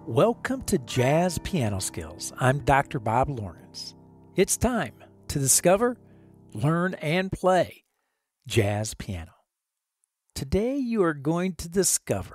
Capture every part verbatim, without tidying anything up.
Welcome to Jazz Piano Skills. I'm Doctor Bob Lawrence. It's time to discover, learn, and play jazz piano. Today you are going to discover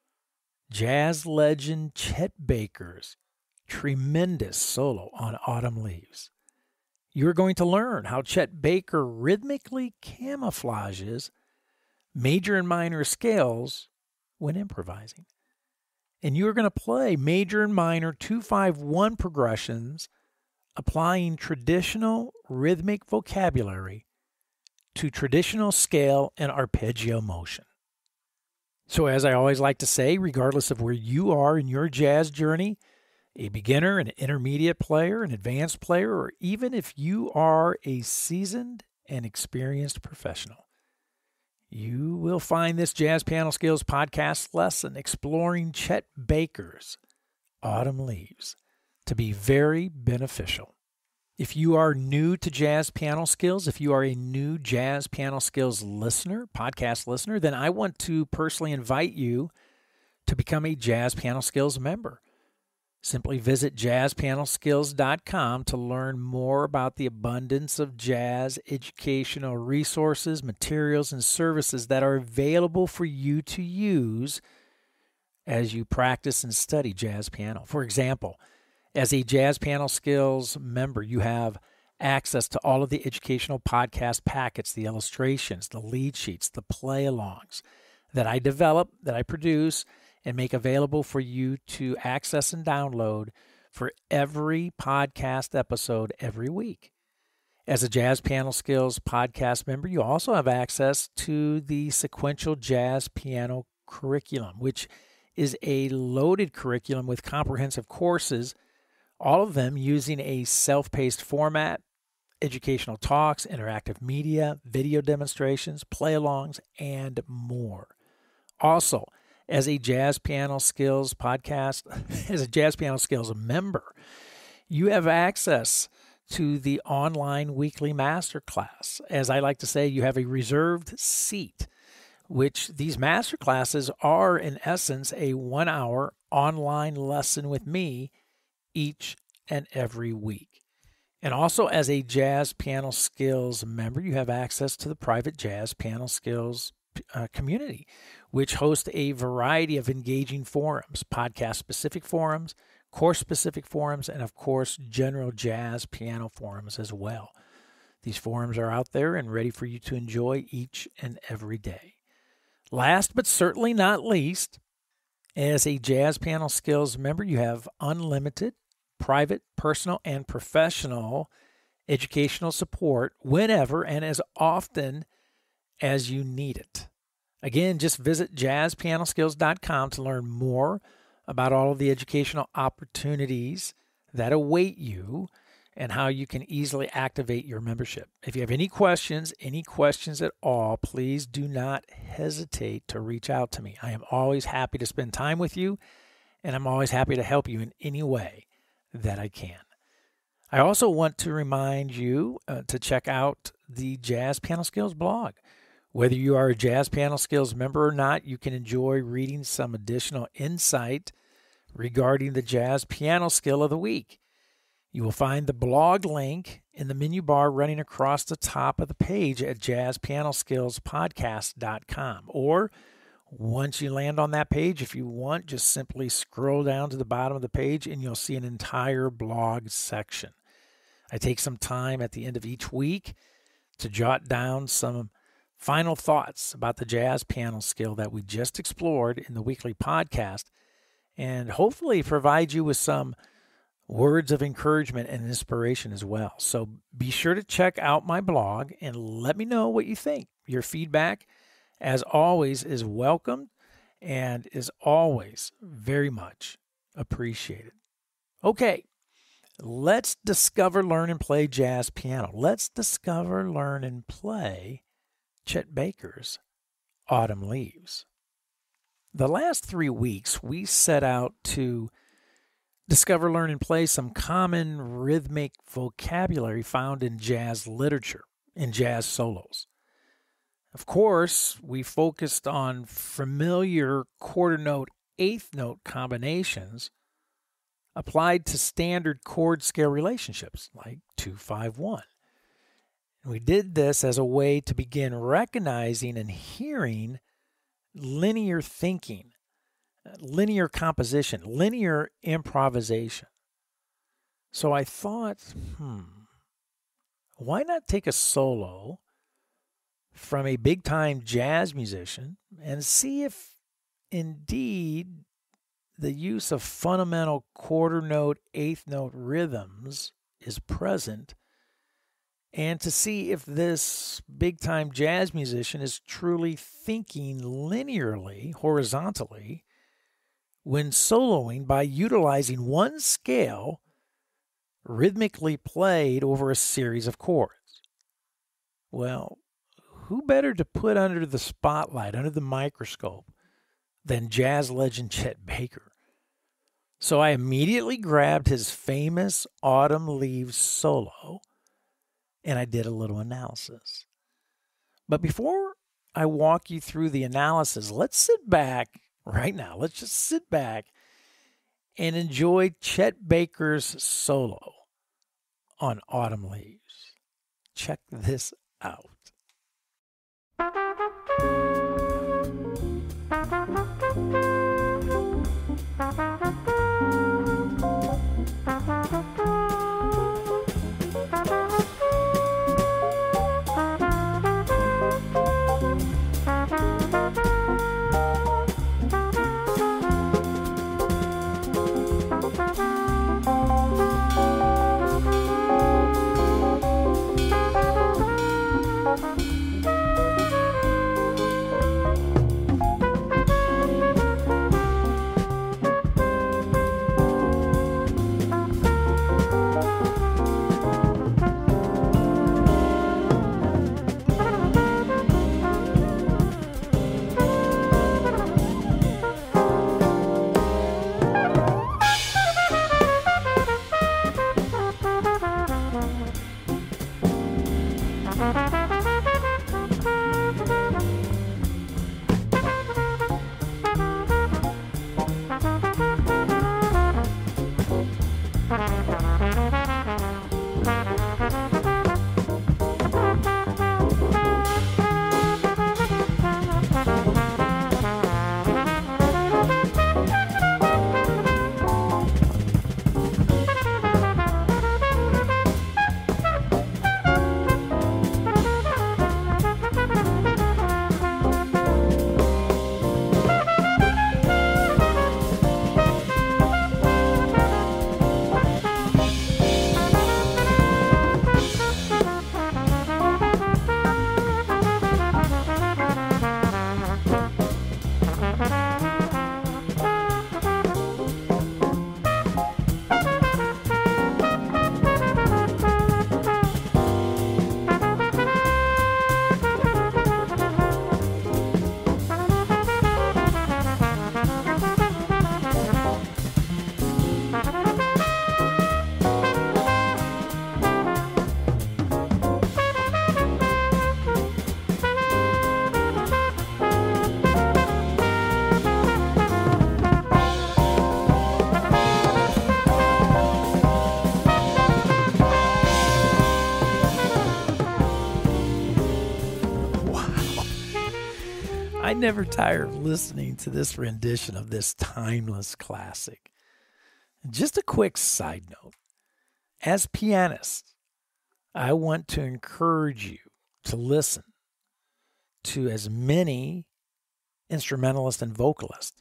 jazz legend Chet Baker's tremendous solo on Autumn Leaves. You're going to learn how Chet Baker rhythmically camouflages major and minor scales when improvising. And you're going to play major and minor two five one progressions, applying traditional rhythmic vocabulary to traditional scale and arpeggio motion. So as I always like to say, regardless of where you are in your jazz journey, a beginner, an intermediate player, an advanced player, or even if you are a seasoned and experienced professional, you will find this Jazz Piano Skills podcast lesson exploring Chet Baker's Autumn Leaves to be very beneficial. If you are new to Jazz Piano Skills, if you are a new Jazz Piano Skills listener, podcast listener, then I want to personally invite you to become a Jazz Piano Skills member. Simply visit jazz piano skills dot com to learn more about the abundance of jazz educational resources, materials, and services that are available for you to use as you practice and study jazz piano. For example, as a Jazz Piano Skills member, you have access to all of the educational podcast packets, the illustrations, the lead sheets, the play-alongs that I develop, that I produce, and make available for you to access and download for every podcast episode every week. As a Jazz Piano Skills podcast member, you also have access to the Sequential Jazz Piano Curriculum, which is a loaded curriculum with comprehensive courses, all of them using a self-paced format, educational talks, interactive media, video demonstrations, play-alongs, and more. Also, as a Jazz Piano Skills podcast, as a Jazz Piano Skills member, you have access to the online weekly masterclass. As I like to say, you have a reserved seat, which these masterclasses are, in essence, a one-hour online lesson with me each and every week. And also, as a Jazz Piano Skills member, you have access to the private Jazz Piano Skills Uh, community, which hosts a variety of engaging forums, podcast-specific forums, course-specific forums, and of course, general jazz piano forums as well. These forums are out there and ready for you to enjoy each and every day. Last but certainly not least, as a Jazz Piano Skills member, you have unlimited private, personal, and professional educational support whenever and as often as you need it. Again, just visit jazz piano skills dot com to learn more about all of the educational opportunities that await you and how you can easily activate your membership. If you have any questions, any questions at all, please do not hesitate to reach out to me. I am always happy to spend time with you, and I'm always happy to help you in any way that I can. I also want to remind you uh, to check out the Jazz Piano Skills blog. Whether you are a Jazz Piano Skills member or not, you can enjoy reading some additional insight regarding the jazz piano skill of the week. You will find the blog link in the menu bar running across the top of the page at jazz piano skills podcast dot com. Or once you land on that page, if you want, just simply scroll down to the bottom of the page and you'll see an entire blog section. I take some time at the end of each week to jot down some final thoughts about the jazz piano skill that we just explored in the weekly podcast, and hopefully provide you with some words of encouragement and inspiration as well. So be sure to check out my blog and let me know what you think. Your feedback, as always, is welcomed and is always very much appreciated. Okay, let's discover, learn, and play jazz piano. Let's discover, learn, and play Chet Baker's Autumn Leaves. The last three weeks, we set out to discover, learn, and play some common rhythmic vocabulary found in jazz literature, in jazz solos. Of course, we focused on familiar quarter note, eighth note combinations applied to standard chord scale relationships like two five one. And we did this as a way to begin recognizing and hearing linear thinking, linear composition, linear improvisation. So I thought, hmm, why not take a solo from a big-time jazz musician and see if indeed the use of fundamental quarter note, eighth note rhythms is present, and to see if this big-time jazz musician is truly thinking linearly, horizontally, when soloing by utilizing one scale rhythmically played over a series of chords. Well, who better to put under the spotlight, under the microscope, than jazz legend Chet Baker? So I immediately grabbed his famous Autumn Leaves solo, and I did a little analysis. But before I walk you through the analysis, let's sit back right now. Let's just sit back and enjoy Chet Baker's solo on Autumn Leaves. Check this out. I never tire of listening to this rendition of this timeless classic. Just a quick side note. As pianists, I want to encourage you to listen to as many instrumentalists and vocalists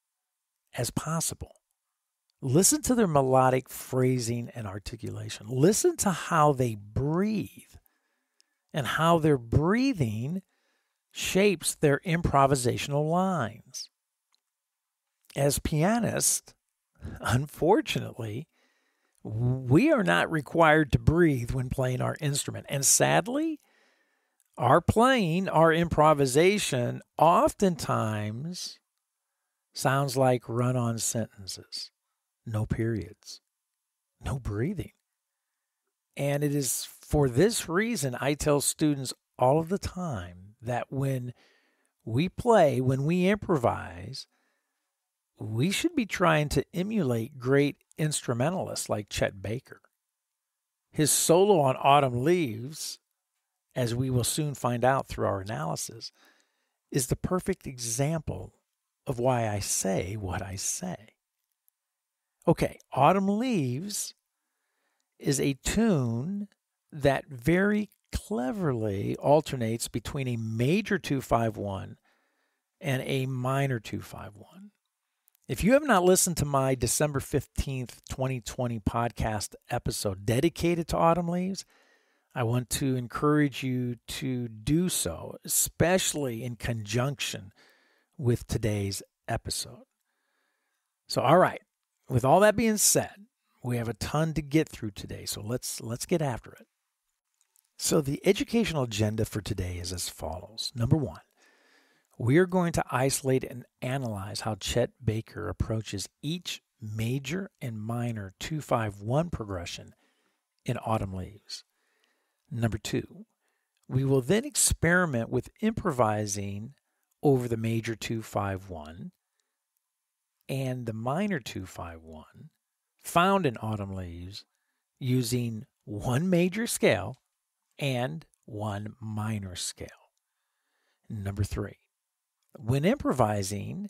as possible. Listen to their melodic phrasing and articulation. Listen to how they breathe and how their breathing shapes their improvisational lines. As pianists, unfortunately, we are not required to breathe when playing our instrument. And sadly, our playing, our improvisation, oftentimes sounds like run-on sentences. No periods, no breathing. And it is for this reason I tell students all of the time that when we play, when we improvise, we should be trying to emulate great instrumentalists like Chet Baker. His solo on Autumn Leaves, as we will soon find out through our analysis, is the perfect example of why I say what I say. Okay, Autumn Leaves is a tune that very cleverly alternates between a major two five one and a minor two five one. If you have not listened to my December fifteenth, twenty twenty podcast episode dedicated to Autumn Leaves, I want to encourage you to do so, especially in conjunction with today's episode. So, all right, with all that being said, we have a ton to get through today, so let's let's get after it. So the educational agenda for today is as follows. Number one, we are going to isolate and analyze how Chet Baker approaches each major and minor two five one progression in Autumn Leaves. Number two, we will then experiment with improvising over the major two five one and the minor two five one found in Autumn Leaves using one major scale and one minor scale. Number three, when improvising,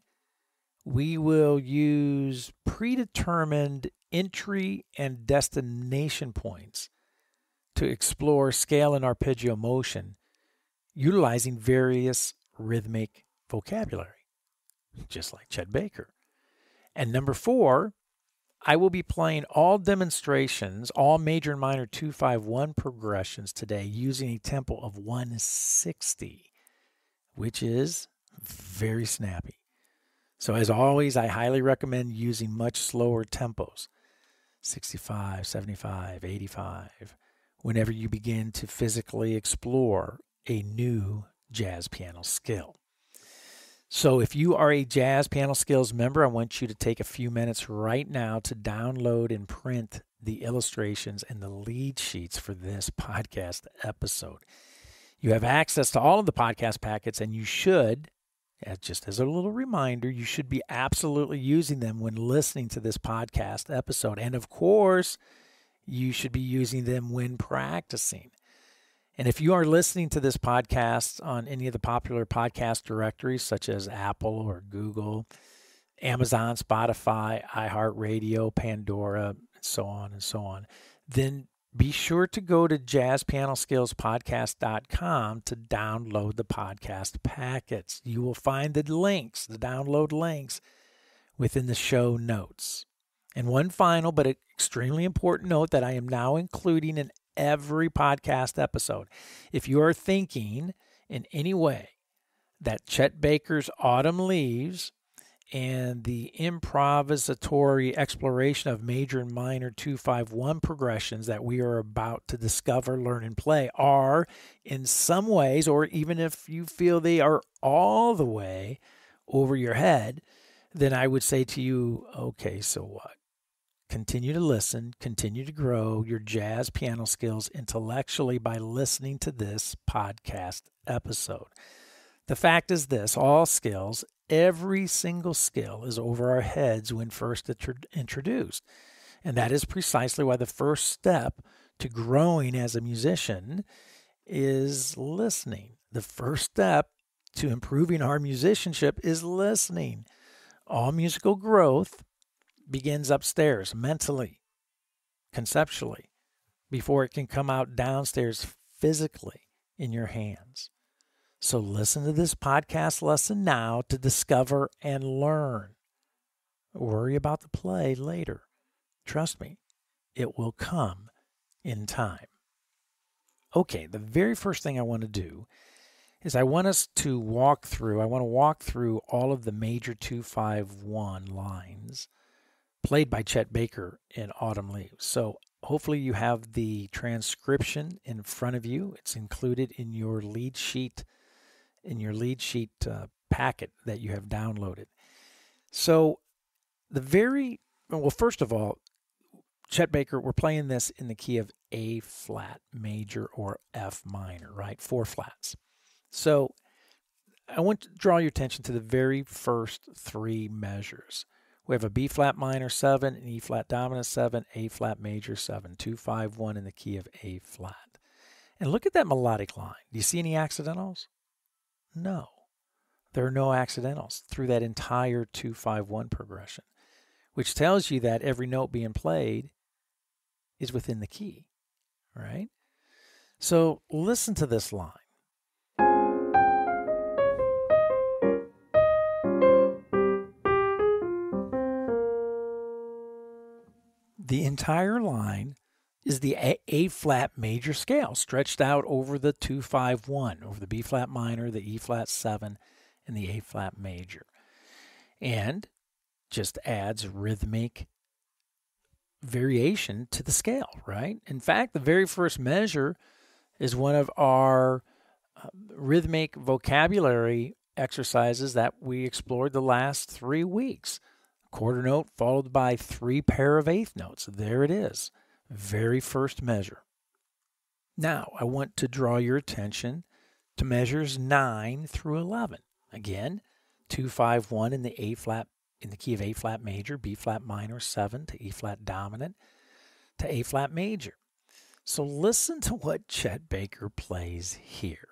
we will use predetermined entry and destination points to explore scale and arpeggio motion, utilizing various rhythmic vocabulary, just like Chet Baker. And number four, I will be playing all demonstrations, all major and minor two five one progressions today using a tempo of one sixty, which is very snappy. So as always, I highly recommend using much slower tempos, sixty-five, seventy-five, eighty-five, whenever you begin to physically explore a new jazz piano skill. So if you are a Jazz Piano Skills member, I want you to take a few minutes right now to download and print the illustrations and the lead sheets for this podcast episode. You have access to all of the podcast packets, and you should, just as a little reminder, you should be absolutely using them when listening to this podcast episode. And of course, you should be using them when practicing. And if you are listening to this podcast on any of the popular podcast directories, such as Apple or Google, Amazon, Spotify, iHeartRadio, Pandora, and so on and so on, then be sure to go to jazz piano skills podcast dot com to download the podcast packets. You will find the links, the download links, within the show notes. And one final but extremely important note that I am now including in every podcast episode. If you are thinking in any way that Chet Baker's Autumn Leaves and the improvisatory exploration of major and minor two five one progressions that we are about to discover, learn, and play are in some ways, or even if you feel they are all the way over your head, then I would say to you, okay, so what? Continue to listen, continue to grow your jazz piano skills intellectually by listening to this podcast episode. The fact is this, all skills, every single skill is over our heads when first introduced. And that is precisely why the first step to growing as a musician is listening. The first step to improving our musicianship is listening. All musical growth begins upstairs, mentally, conceptually, before it can come out downstairs physically in your hands. So listen to this podcast lesson now to discover and learn. Worry about the play later. Trust me, it will come in time. Okay, the very first thing I want to do is I want us to walk through, I want to walk through all of the major two five one lines played by Chet Baker in Autumn Leaves. So hopefully you have the transcription in front of you. It's included in your lead sheet, in your lead sheet uh, packet that you have downloaded. So the very, well, first of all, Chet Baker, we're playing this in the key of A flat major or F minor, right? Four flats. So I want to draw your attention to the very first three measures. We have a B flat minor seven, an E flat dominant seven, A flat major seven, two, five, one in the key of A flat. And look at that melodic line. Do you see any accidentals? No. There are no accidentals through that entire two, five, one progression, which tells you that every note being played is within the key, right? So listen to this line. The entire line is the A, A flat major scale stretched out over the two, five, one, over the B flat minor, the E flat seven, and the A flat major. And just adds rhythmic variation to the scale, right? In fact, the very first measure is one of our uh, rhythmic vocabulary exercises that we explored the last three weeks. Quarter note followed by three pair of eighth notes. There it is. Very first measure. Now, I want to draw your attention to measures nine through eleven. Again, two, five, one in the A flat, in the key of A flat major, B flat minor, seven to E flat dominant to A flat major. So listen to what Chet Baker plays here.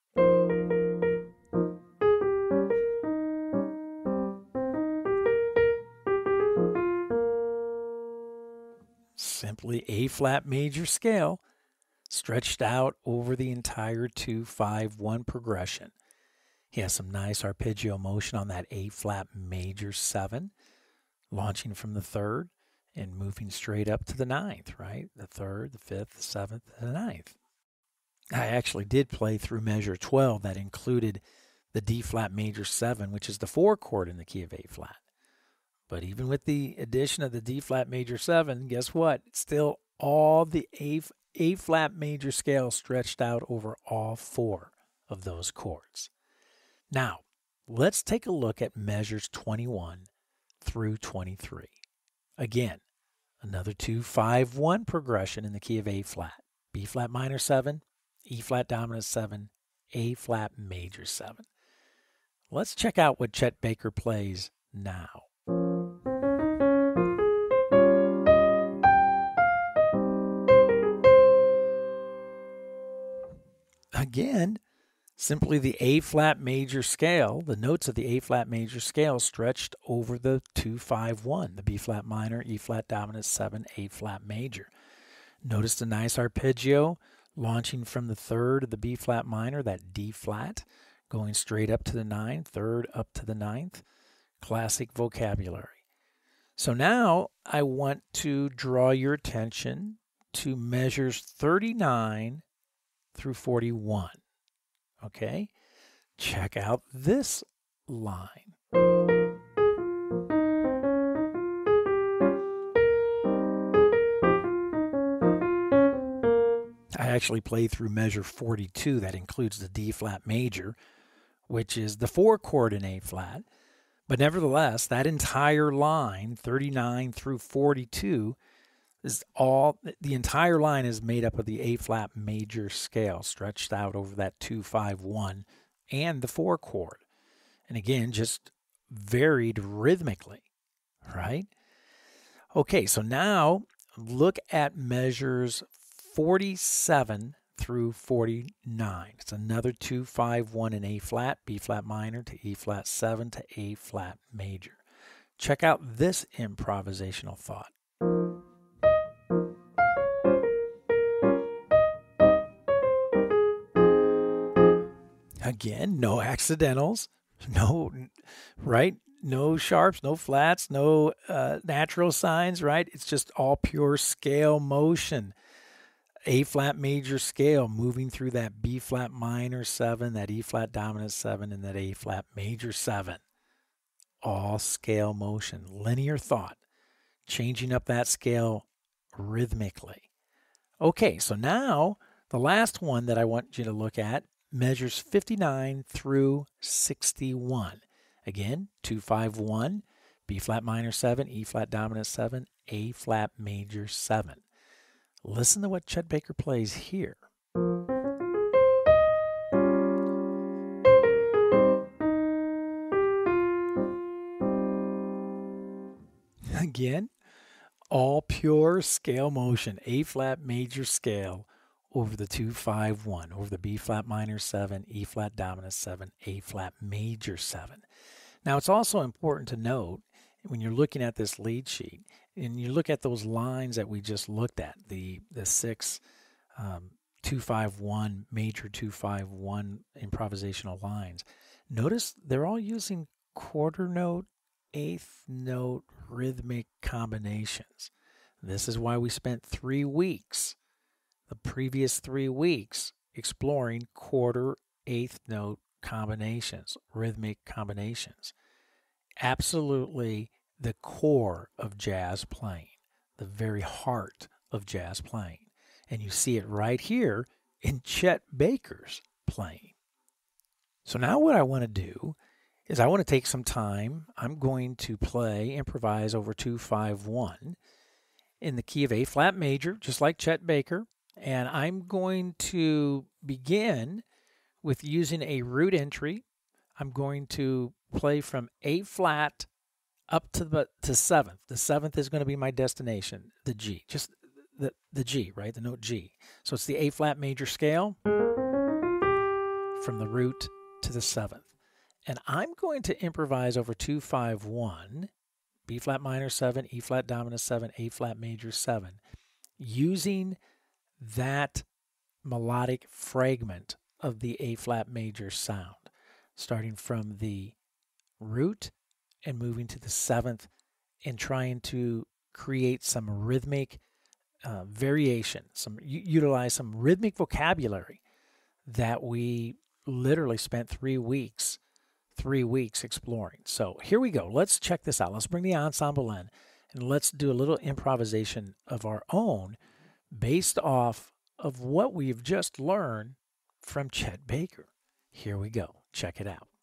Simply A flat major scale stretched out over the entire two, five, one progression. He has some nice arpeggio motion on that A flat major seven, launching from the third and moving straight up to the ninth, right? The third, the fifth, the seventh, and the ninth. I actually did play through measure twelve that included the D flat major seven, which is the four chord in the key of A flat. But even with the addition of the D flat major seven, guess what? It's still all the A, A flat major scale stretched out over all four of those chords. Now, let's take a look at measures twenty-one through twenty-three. Again, another two, five, one progression in the key of A flat. B flat minor seven, E flat dominant seven, A flat major seven. Let's check out what Chet Baker plays now. Again, simply the A flat major scale, the notes of the A flat major scale stretched over the two, five, one, the B flat minor, E flat dominant seven, A flat major. Notice the nice arpeggio launching from the third of the B flat minor, that D flat, going straight up to the ninth, third up to the ninth. Classic vocabulary. So now I want to draw your attention to measures thirty-nine through forty-one. Okay? Check out this line. I actually play through measure forty-two. That includes the D flat major, which is the four chord in A flat. But nevertheless, that entire line, thirty-nine through forty-two, is all, the entire line is made up of the A flat major scale stretched out over that two, five, one and the four chord. And again, just varied rhythmically, right? Okay, so now look at measures forty-seven through forty-nine. It's another two, five, one in A flat, B flat minor to E flat seven to A flat major. Check out this improvisational thought. Again, no accidentals, no, right? No sharps, no flats, no uh, natural signs, right? It's just all pure scale motion. A flat major scale moving through that B flat minor seven, that E flat dominant seven, and that A flat major seven. All scale motion, linear thought, changing up that scale rhythmically. Okay, so now the last one that I want you to look at, measures fifty-nine through sixty-one. Again, two, five, one, B flat minor seven, E flat dominant seven, A flat major seven. Listen to what Chet Baker plays here. Again, all pure scale motion, A flat major scale over the two five one, over the B flat minor seven, E flat dominant seven, A flat major seven. Now, it's also important to note when you're looking at this lead sheet and you look at those lines that we just looked at, the the six um, two five one major two five one improvisational lines. Notice they're all using quarter note, eighth note rhythmic combinations. This is why we spent three weeks, the previous three weeks, exploring quarter, eighth note combinations, rhythmic combinations. Absolutely the core of jazz playing, the very heart of jazz playing. And you see it right here in Chet Baker's playing. So now what I want to do is I want to take some time. I'm going to play, improvise over two five one in the key of A flat major, just like Chet Baker. And I'm going to begin with using a root entry. I'm going to play from A flat up to the to seventh. The seventh is going to be my destination, the G, just the, the G, right? The note G. So it's the A flat major scale from the root to the seventh. And I'm going to improvise over two five one, B flat minor seven, E flat dominant seven, A flat major seven, using that melodic fragment of the A flat major sound, starting from the root and moving to the seventh and trying to create some rhythmic uh, variation, some u- utilize some rhythmic vocabulary that we literally spent three weeks three weeks exploring. So here we go. Let's check this out. Let's bring the ensemble in and let's do a little improvisation of our own based off of what we've just learned from Chet Baker. Here we go. Check it out.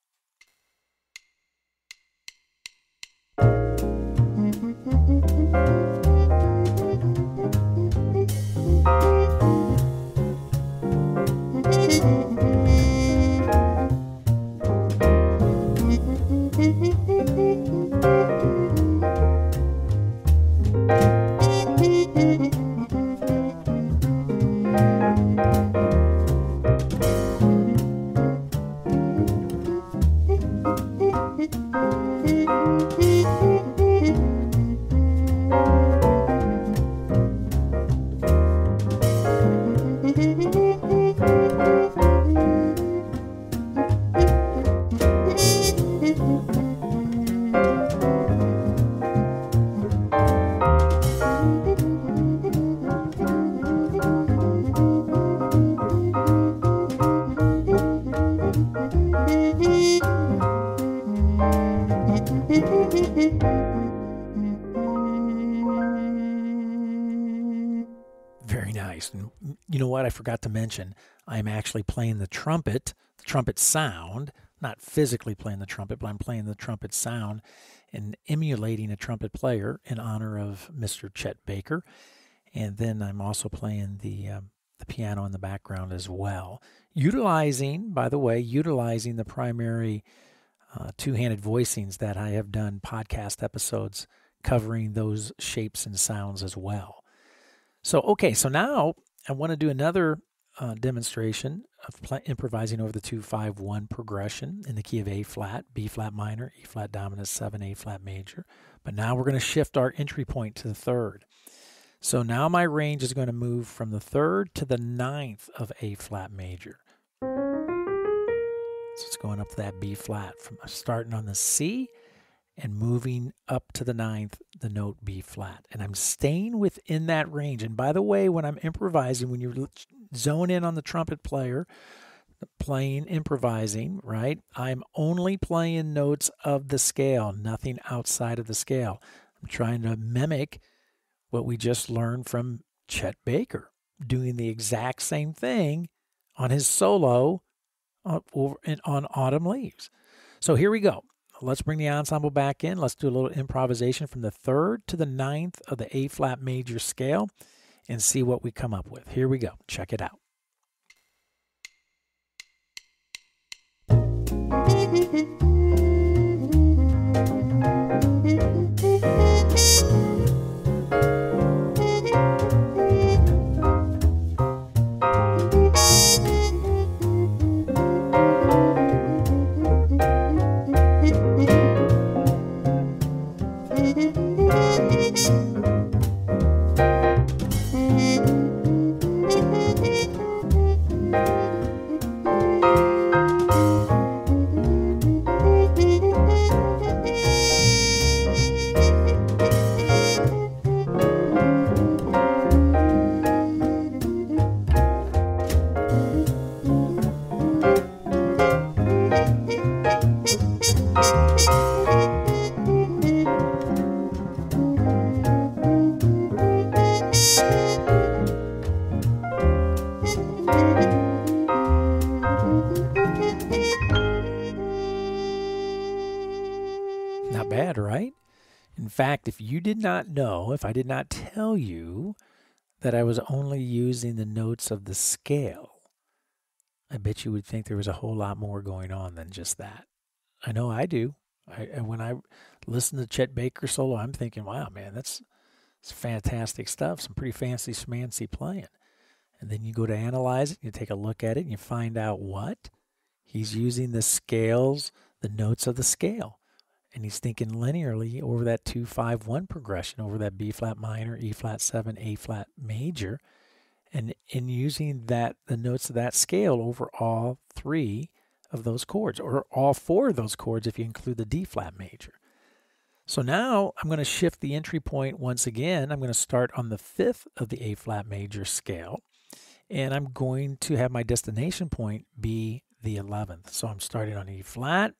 Very nice. And you know what? I forgot to mention, I'm actually playing the trumpet, the trumpet sound, not physically playing the trumpet, but I'm playing the trumpet sound and emulating a trumpet player in honor of Mister Chet Baker. And then I'm also playing the um, the piano in the background as well. Utilizing, by the way, utilizing the primary uh, two-handed voicings that I have done podcast episodes covering those shapes and sounds as well. So, okay, so now I want to do another uh, demonstration of pl- improvising over the two five one progression in the key of A flat, B flat minor, E flat dominant seven, A flat major. But now we're going to shift our entry point to the third. So now my range is going to move from the third to the ninth of A flat major. So it's going up to that B flat, from starting on the C and moving up to the ninth, the note B flat. And I'm staying within that range. And by the way, when I'm improvising, when you zone in on the trumpet player, playing, improvising, right, I'm only playing notes of the scale, nothing outside of the scale. I'm trying to mimic what we just learned from Chet Baker, doing the exact same thing on his solo on, over in, on Autumn Leaves. So here we go. Let's bring the ensemble back in. Let's do a little improvisation from the third to the ninth of the A flat major scale and see what we come up with. Here we go. Check it out. Not bad, right? In fact, if you did not know, if I did not tell you that I was only using the notes of the scale, I bet you would think there was a whole lot more going on than just that. I know I do. I, and when I listen to Chet Baker solo, I'm thinking, wow, man, that's, that's fantastic stuff. Some pretty fancy schmancy playing. And then you go to analyze it, you take a look at it, and you find out what? He's using the scales, the notes of the scale. And he's thinking linearly over that two five one progression, over that B flat minor, E flat seven, A flat major, and in using that the notes of that scale over all three of those chords, or all four of those chords if you include the D flat major. So now I'm going to shift the entry point once again. I'm going to start on the fifth of the A flat major scale, and I'm going to have my destination point be the eleventh. So I'm starting on E flat,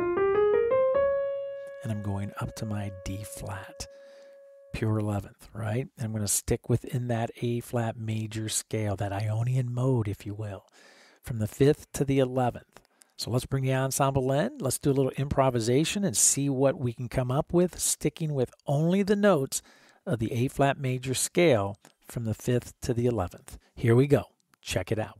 and I'm going up to my D flat, pure eleventh, right? And I'm going to stick within that A flat major scale, that Ionian mode, if you will, from the fifth to the eleventh. So let's bring the ensemble in. Let's do a little improvisation and see what we can come up with, sticking with only the notes of the A flat major scale from the fifth to the eleventh. Here we go. Check it out.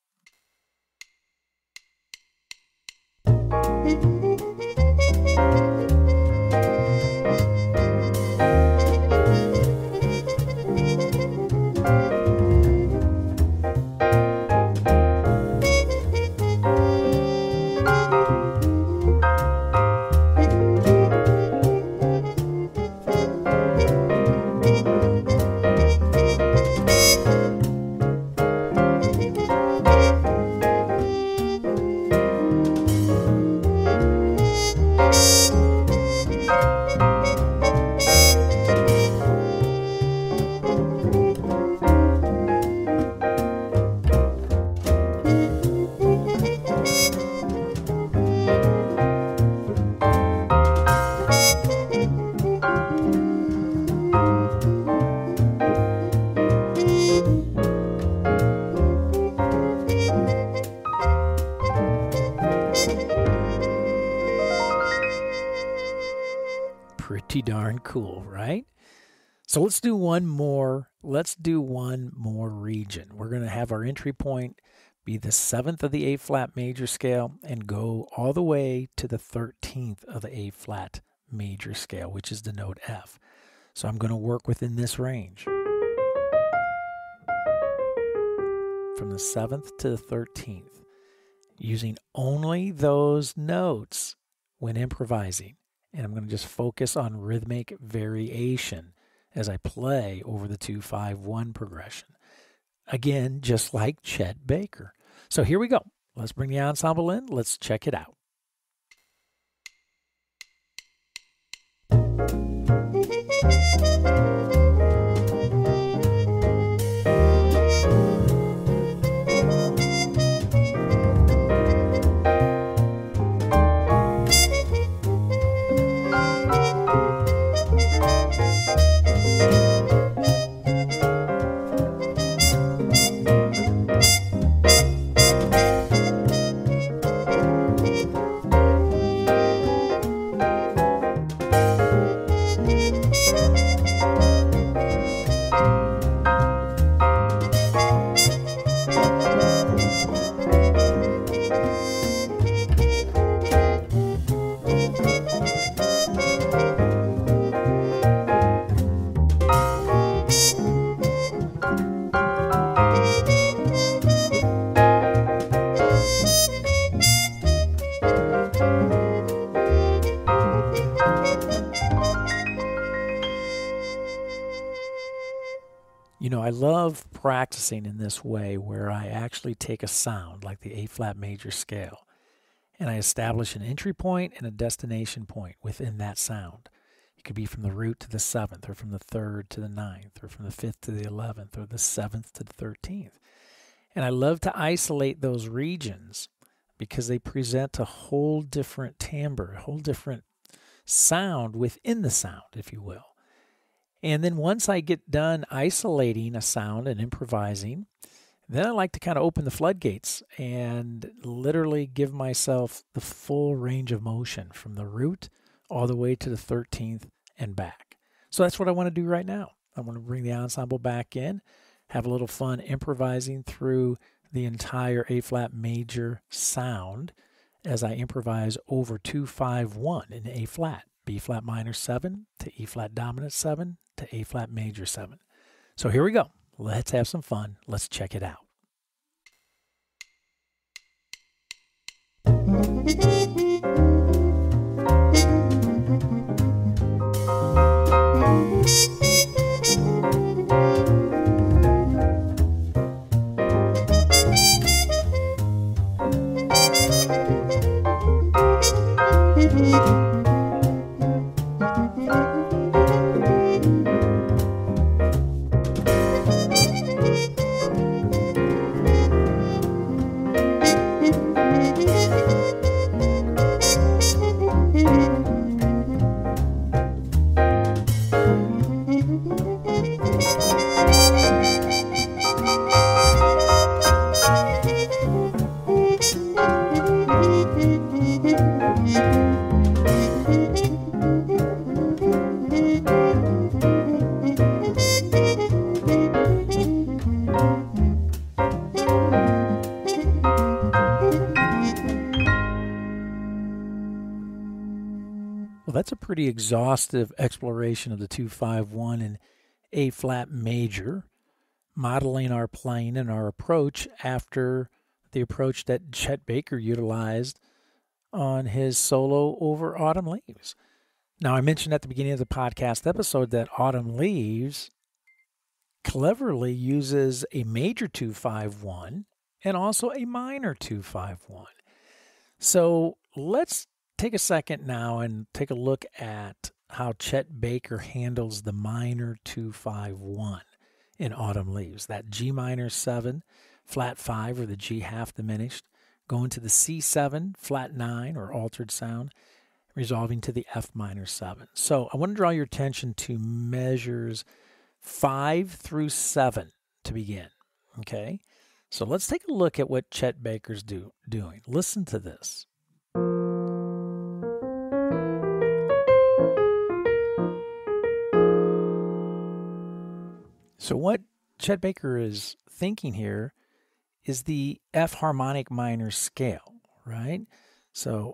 Pretty darn cool, right? So let's do one more. Let's do one more region. We're going to have our entry point be the seventh of the A flat major scale and go all the way to the thirteenth of the A flat major scale, which is the note F. So I'm going to work within this range, from the seventh to the thirteenth, using only those notes when improvising. And I'm going to just focus on rhythmic variation as I play over the two five one progression. Again, just like Chet Baker. So here we go. Let's bring the ensemble in. Let's check it out. You know, I love practicing in this way where I actually take a sound like the A-flat major scale and I establish an entry point and a destination point within that sound. It could be from the root to the seventh, or from the third to the ninth, or from the fifth to the eleventh, or the seventh to the thirteenth. And I love to isolate those regions because they present a whole different timbre, a whole different sound within the sound, if you will. And then once I get done isolating a sound and improvising, then I like to kind of open the floodgates and literally give myself the full range of motion from the root all the way to the thirteenth and back. So that's what I want to do right now. I want to bring the ensemble back in, have a little fun improvising through the entire A-flat major sound as I improvise over two five one in A-flat, B-flat minor seven to E-flat dominant seven to A-flat major seven. So here we go. Let's have some fun. Let's check it out. Well, that's a pretty exhaustive exploration of the two five one and A-flat major, modeling our playing and our approach after the approach that Chet Baker utilized on his solo over Autumn Leaves. Now, I mentioned at the beginning of the podcast episode that Autumn Leaves cleverly uses a major two five one and also a minor two five one. So let's take a second now and take a look at how Chet Baker handles the minor two five one in Autumn Leaves. That G minor seven, flat five, or the G half diminished, going to the C seven, flat nine, or altered sound, resolving to the F minor seven. So I want to draw your attention to measures five through seven to begin. Okay? So let's take a look at what Chet Baker's do, doing. Listen to this. So what Chet Baker is thinking here is the F harmonic minor scale, right? So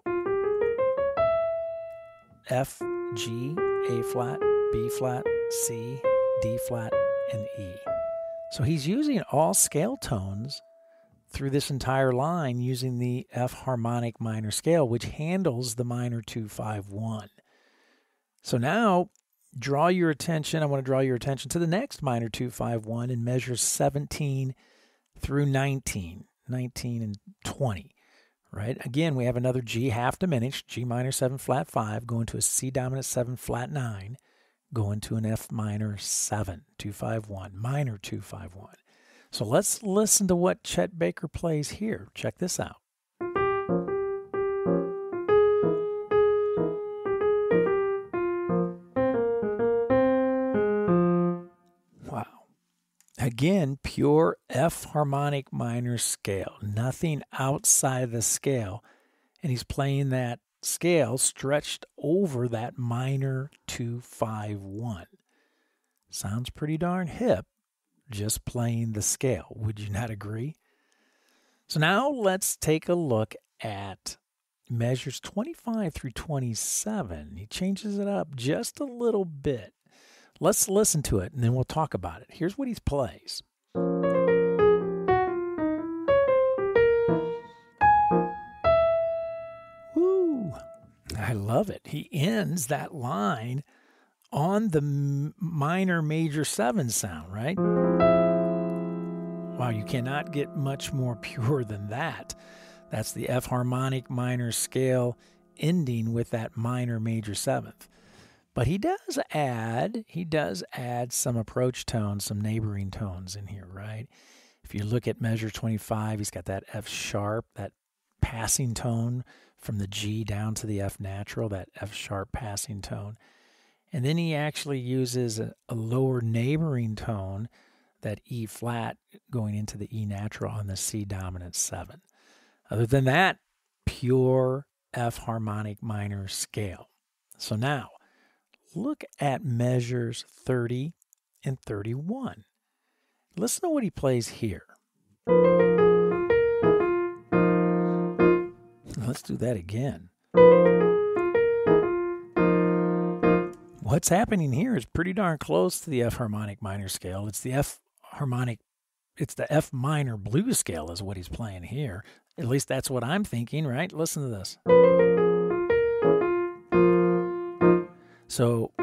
F, G, A flat, B flat, C, D flat, and E. So he's using all scale tones through this entire line using the F harmonic minor scale, which handles the minor two five one. So now draw your attention, I want to draw your attention to the next minor two five one in measures seventeen through nineteen, nineteen and twenty, right? Again, we have another G half diminished, G minor seven flat five, going to a C dominant seven flat nine, going to an F minor seven, two five one, minor two five one. So let's listen to what Chet Baker plays here. Check this out. Again, pure F harmonic minor scale, nothing outside of the scale. And he's playing that scale stretched over that minor two five one. Sounds pretty darn hip, just playing the scale. Would you not agree? So now let's take a look at measures twenty-five through twenty-seven. He changes it up just a little bit. Let's listen to it, and then we'll talk about it. Here's what he plays. Woo! I love it. He ends that line on the minor major seven sound, right? Wow, you cannot get much more pure than that. That's the F harmonic minor scale ending with that minor major seventh. But he does add, he does add some approach tones, some neighboring tones in here, right? If you look at measure twenty-five, he's got that F sharp, that passing tone from the G down to the F natural, that F sharp passing tone. And then he actually uses a, a lower neighboring tone, that E flat going into the E natural on the C dominant seven. Other than that, pure F harmonic minor scale. So now, look at measures thirty and thirty-one. Listen to what he plays here. Let's do that again. What's happening here is pretty darn close to the F harmonic minor scale. It's the F harmonic, it's the F minor blues scale is what he's playing here. At least that's what I'm thinking, right? Listen to this. So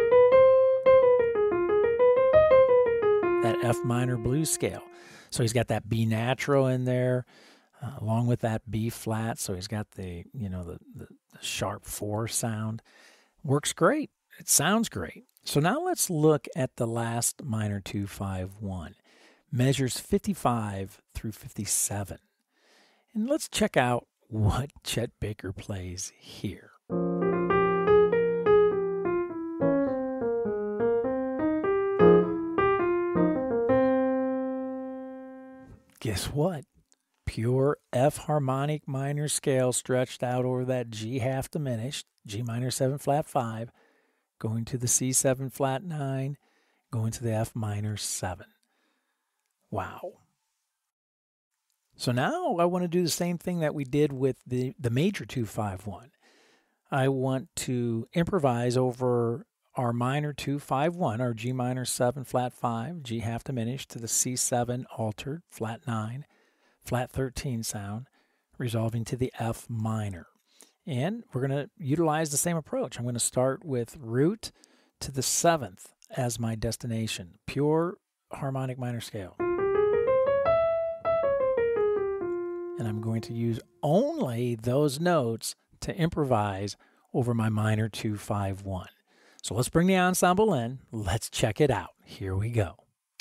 that F minor blues scale. So he's got that B natural in there, uh, along with that B flat. So he's got the, you know, the, the, the sharp four sound. Works great. It sounds great. So now let's look at the last minor two five one, measures fifty-five through fifty-seven. And let's check out what Chet Baker plays here. Guess what? Pure F harmonic minor scale stretched out over that G half diminished, G minor seven flat five, going to the C seven flat nine, going to the F minor seven. Wow. So now I want to do the same thing that we did with the, the major two five one. I want to improvise over our minor two five one, our G minor seven flat five, G half diminished to the C seven altered, flat nine, flat thirteen sound, resolving to the F minor. And we're going to utilize the same approach. I'm going to start with root to the seventh as my destination. Pure harmonic minor scale. And I'm going to use only those notes to improvise over my minor two five one. So let's bring the ensemble in. Let's check it out. Here we go.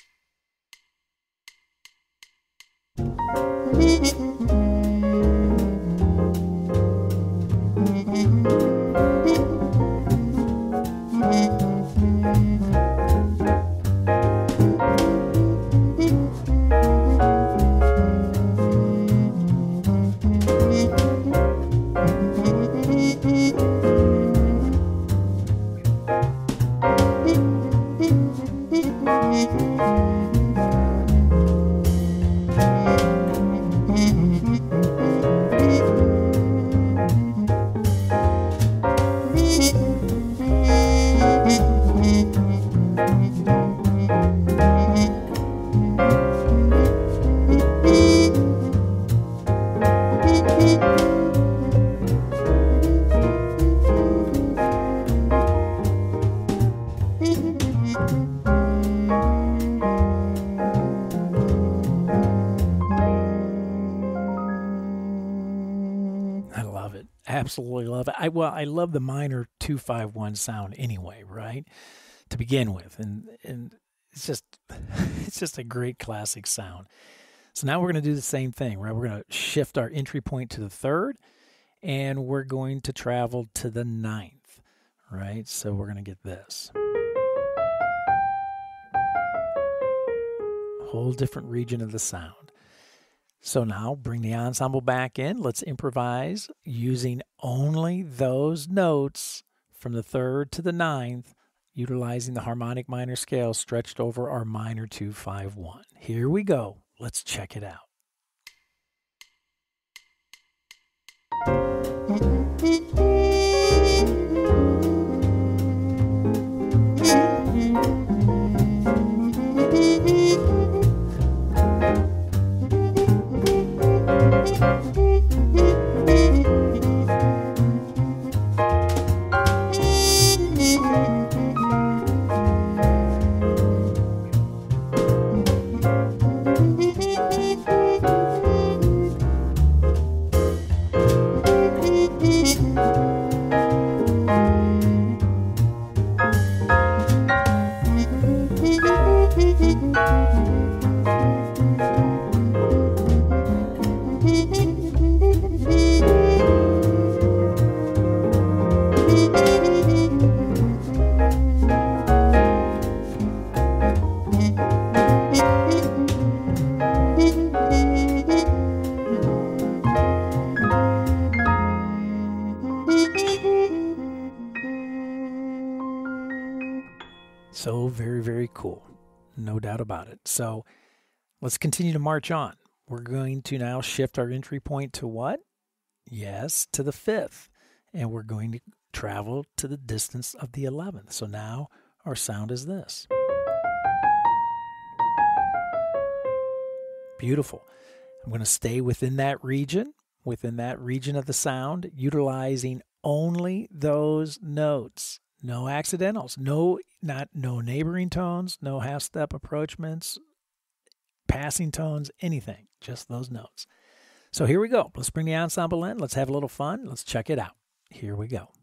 Absolutely love it. I well, I love the minor two five one sound anyway, right? To begin with, and and it's just it's just a great classic sound. So now we're going to do the same thing, right? We're going to shift our entry point to the third, and we're going to travel to the ninth, right? So we're going to get this. A whole different region of the sound. So now bring the ensemble back in. Let's improvise using only those notes from the third to the ninth, utilizing the harmonic minor scale stretched over our minor two five one. Here we go. Let's check it out. So very, very cool. No doubt about it. So let's continue to march on. We're going to now shift our entry point to what? Yes, to the fifth. And we're going to travel to the distance of the eleventh. So now our sound is this. Beautiful. I'm going to stay within that region, within that region of the sound, utilizing only those notes. No accidentals, no not no neighboring tones, no half-step approachments, passing tones, anything, just those notes. So here we go. Let's bring the ensemble in. Let's have a little fun. Let's check it out. Here we go.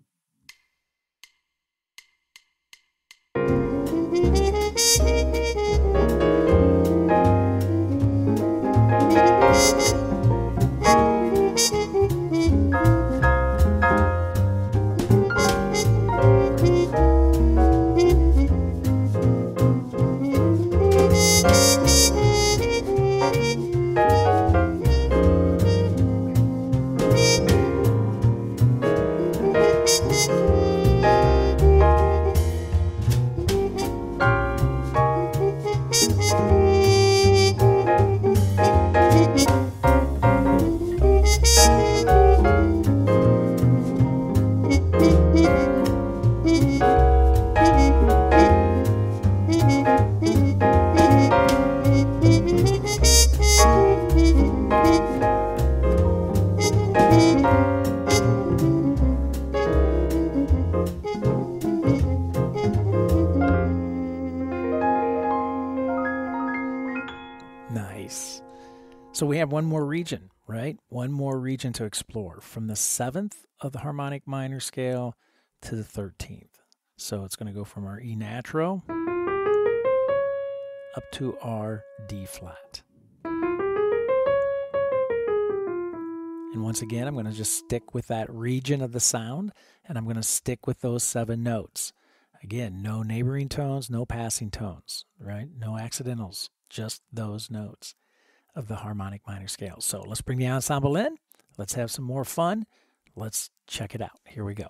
Nice. So we have one more region, right? One more region to explore from the seventh of the harmonic minor scale to the thirteenth. So it's going to go from our E natural up to our D flat. And once again, I'm going to just stick with that region of the sound, and I'm going to stick with those seven notes. Again, no neighboring tones, no passing tones, right? No accidentals, just those notes of the harmonic minor scale. So let's bring the ensemble in. Let's have some more fun. Let's check it out. Here we go.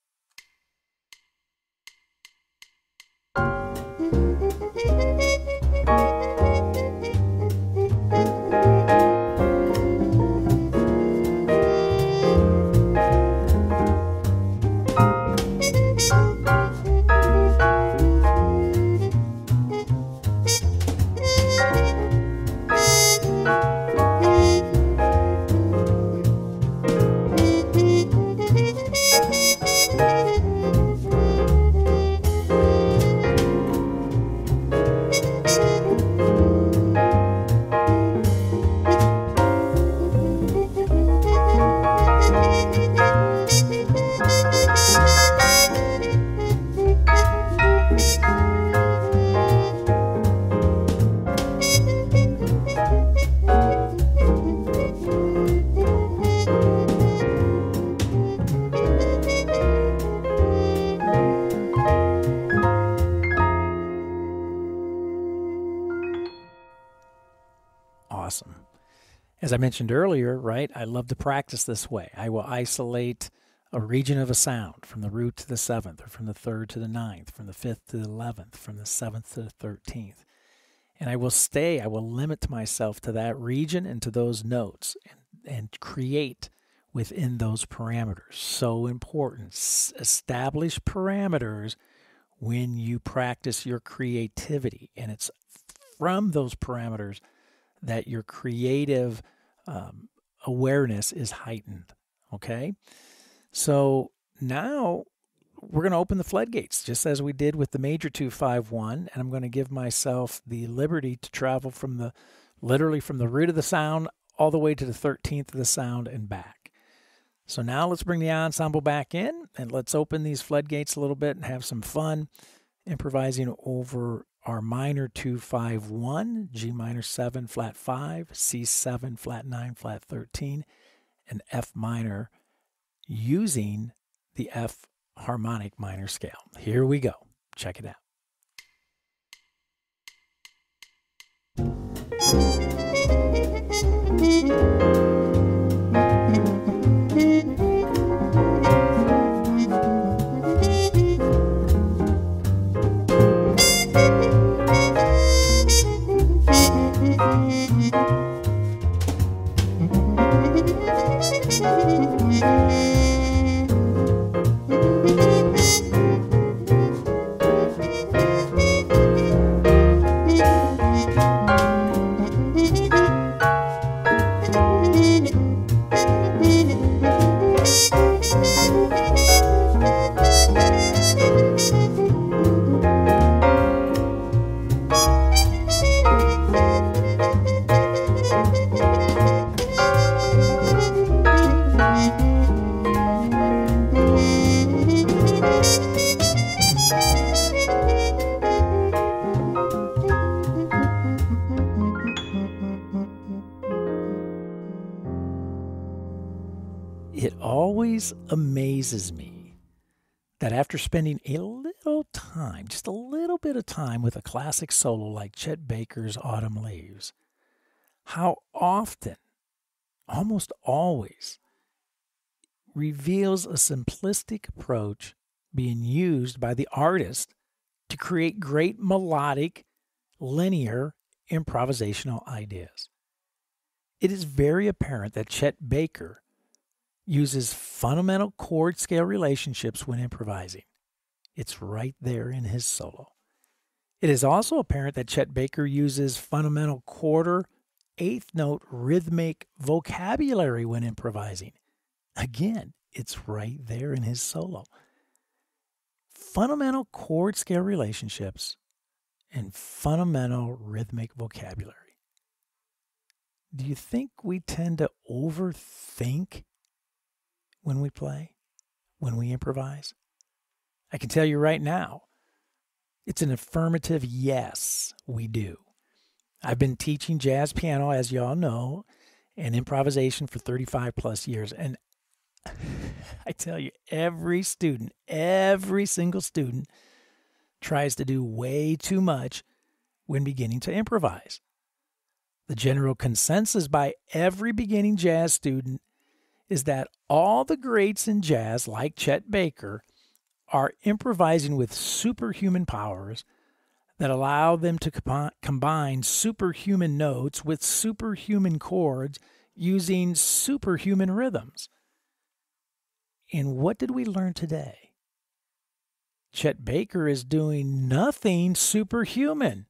Awesome. As I mentioned earlier, right, I love to practice this way. I will isolate a region of a sound from the root to the seventh, or from the third to the ninth, from the fifth to the eleventh, from the seventh to the thirteenth. And I will stay, I will limit myself to that region and to those notes and, and create within those parameters. So important. S- establish parameters when you practice your creativity. And it's from those parameters that your creative um, awareness is heightened, okay? So now we're going to open the floodgates, just as we did with the major two five one, and I'm going to give myself the liberty to travel from the, literally from the root of the sound all the way to the thirteenth of the sound and back. So now let's bring the ensemble back in, and let's open these floodgates a little bit and have some fun improvising over our minor two five one, G minor seven, flat five, C seven, flat nine, flat thirteen, and F minor using the F harmonic minor scale. Here we go. Check it out. always amazes me that after spending a little time, just a little bit of time with a classic solo like Chet Baker's Autumn Leaves, how often, almost always, reveals a simplistic approach being used by the artist to create great melodic, linear, improvisational ideas. It is very apparent that Chet Baker uses fundamental chord scale relationships when improvising. It's right there in his solo. It is also apparent that Chet Baker uses fundamental quarter, eighth note rhythmic vocabulary when improvising. Again, it's right there in his solo. Fundamental chord scale relationships and fundamental rhythmic vocabulary. Do you think we tend to overthink when we play, when we improvise? I can tell you right now, it's an affirmative yes, we do. I've been teaching jazz piano, as you all know, and improvisation for thirty-five plus years. And I tell you, every student, every single student tries to do way too much when beginning to improvise. The general consensus by every beginning jazz student is that all the greats in jazz, like Chet Baker, are improvising with superhuman powers that allow them to com- combine superhuman notes with superhuman chords using superhuman rhythms. And what did we learn today? Chet Baker is doing nothing superhuman.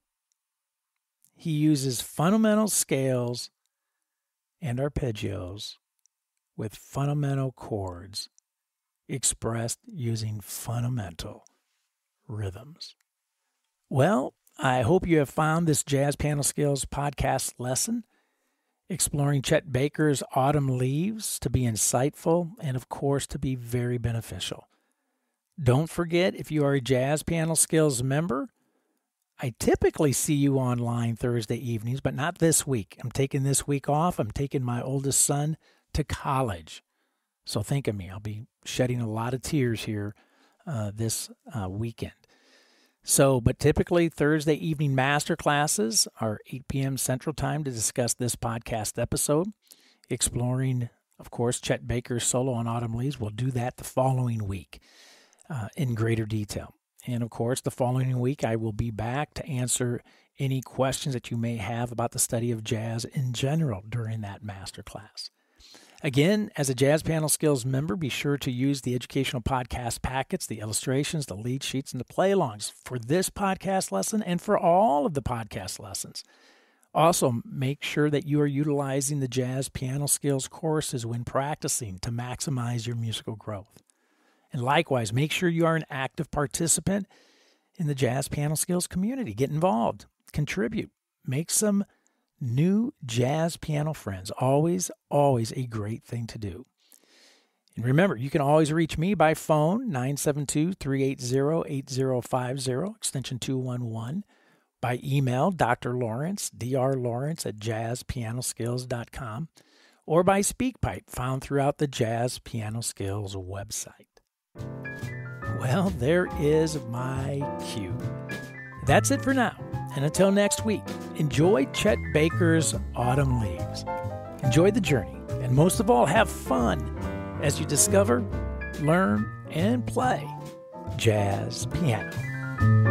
He uses fundamental scales and arpeggios with fundamental chords expressed using fundamental rhythms. Well, I hope you have found this Jazz Piano Skills podcast lesson exploring Chet Baker's Autumn Leaves to be insightful and, of course, to be very beneficial. Don't forget, if you are a Jazz Piano Skills member, I typically see you online Thursday evenings, but not this week. I'm taking this week off. I'm taking my oldest son to college. So think of me. I'll be shedding a lot of tears here uh, this uh, weekend. So, but typically Thursday evening master classes are eight p.m. Central Time to discuss this podcast episode, exploring, of course, Chet Baker's solo on Autumn Leaves. We'll do that the following week uh, in greater detail. And, of course, the following week I will be back to answer any questions that you may have about the study of jazz in general during that master class. Again, as a Jazz Piano Skills member, be sure to use the educational podcast packets, the illustrations, the lead sheets, and the play-alongs for this podcast lesson and for all of the podcast lessons. Also, make sure that you are utilizing the Jazz Piano Skills courses when practicing to maximize your musical growth. And likewise, make sure you are an active participant in the Jazz Piano Skills community. Get involved, contribute, make some new jazz piano friends. Always, always a great thing to do. And remember, you can always reach me by phone, nine seven two, three eight zero, eight zero five zero, extension two one one, by email, Doctor Lawrence, D R Lawrence at jazz piano skills dot com, or by SpeakPipe, found throughout the Jazz Piano Skills website. Well, there is my cue. That's it for now. And until next week, enjoy Chet Baker's Autumn Leaves. Enjoy the journey, and most of all, have fun as you discover, learn, and play jazz piano.